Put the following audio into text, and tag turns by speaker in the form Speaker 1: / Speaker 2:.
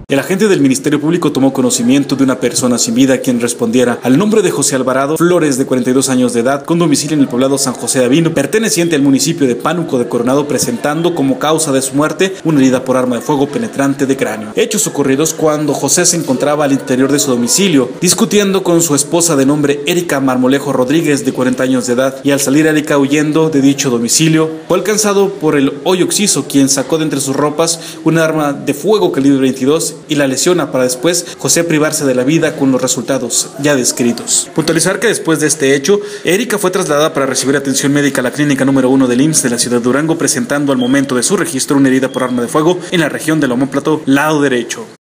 Speaker 1: El agente del Ministerio Público tomó conocimiento de una persona sin vida quien respondiera al nombre de José Alvarado Flores, de 42 años de edad, con domicilio en el poblado San José de Avino, perteneciente al municipio de Pánuco de Coronado, presentando como causa de su muerte una herida por arma de fuego penetrante de cráneo. Hechos ocurridos cuando José se encontraba al interior de su domicilio, discutiendo con su esposa de nombre Erika Marmolejo Rodríguez, de 40 años de edad, y al salir Erika huyendo de dicho domicilio, fue alcanzado por el hoyo Oxiso, quien sacó de entre sus ropas un arma de fuego calibre 22 y la lesiona para después José privarse de la vida con los resultados ya descritos. Puntualizar que después de este hecho, Erika fue trasladada para recibir atención médica a la clínica número 1 del IMSS de la ciudad de Durango, presentando al momento de su registro una herida por arma de fuego en la región del omóplato lado derecho.